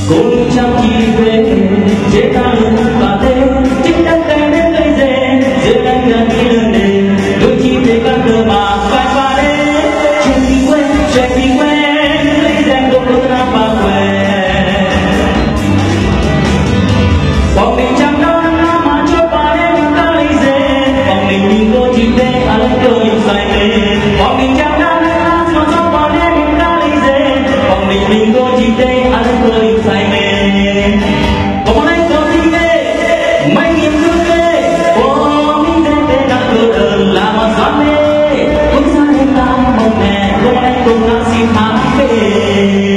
cùng chăm chỉ về chế ta luôn và thế chính đang tay đến cây dê giữa đang gần đi lên đền đôi chim để các cơ mà phải qua đây chuyện đi quen lấy danh đâu có nào mà quen bọn mình chẳng đâu năm mà cho ba đêm ta lấy dê bọn mình có chỉ để à lấy cơ yêu say mê bọn mình chẳng đâu năm mà cho ba đêm ta lấy dê bọn mình có chỉ để à lấy cơ yêu say mê. Bọn anh có gì về mấy niềm thương về của mình để đặt cơ đơn là mà xóa mê cũng xa đến ta mong mẹ bọn anh cùng đang xin hát về.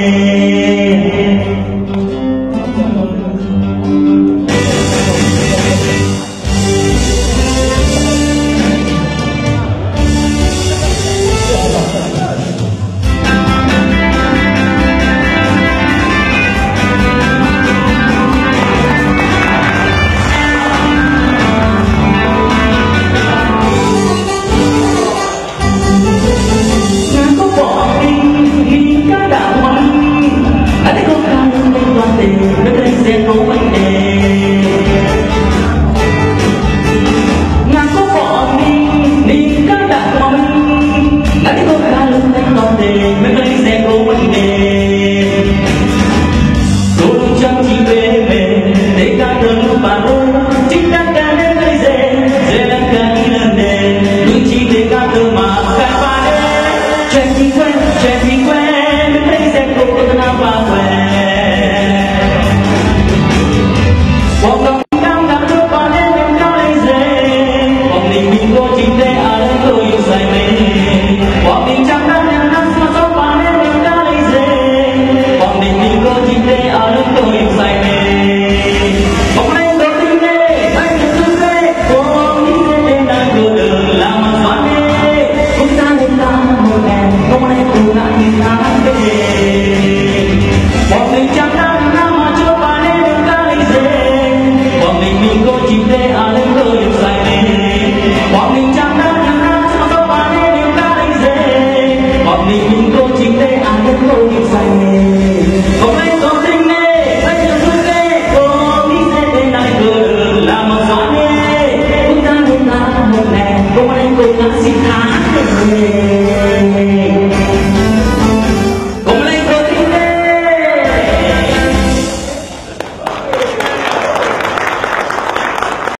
Hãy subscribe cho kênh Ghiền Mì Gõ để không bỏ lỡ những video hấp dẫn.